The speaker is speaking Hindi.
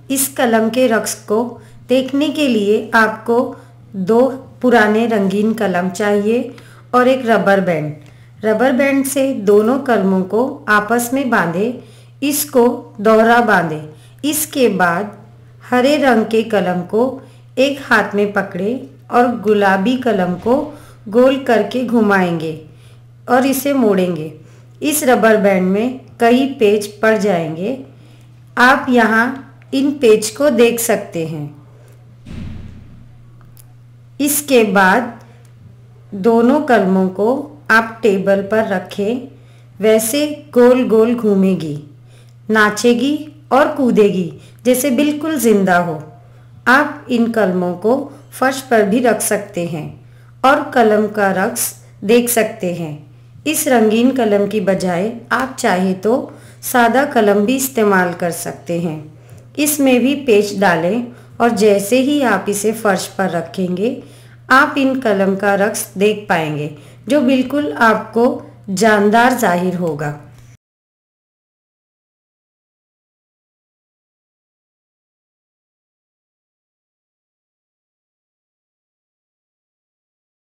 इस कलम के रक्स को देखने के लिए आपको 2 पुराने रंगीन कलम चाहिए और एक रबर बैंड। रबर बैंड से दोनों कलमों को आपस में बांधे, इसको दोहरा बांधे। इसके बाद हरे रंग के कलम को एक हाथ में पकड़े और गुलाबी कलम को गोल करके घुमाएंगे और इसे मोड़ेंगे। इस रबर बैंड में कई पेच पड़ जाएंगे। आप यहाँ इन पेच को देख सकते हैं। इसके बाद दोनों कलमों को आप टेबल पर रखें, वैसे गोल गोल घूमेगी, नाचेगी और कूदेगी जैसे बिल्कुल जिंदा हो। आप इन कलमों को फर्श पर भी रख सकते हैं और कलम का रक्स देख सकते हैं। इस रंगीन कलम की बजाय आप चाहे तो सादा कलम भी इस्तेमाल कर सकते हैं। इसमें भी पेच डालें और जैसे ही आप इसे फर्श पर रखेंगे, आप इन कलम का रक्स देख पाएंगे जो बिल्कुल आपको जानदार जाहिर होगा।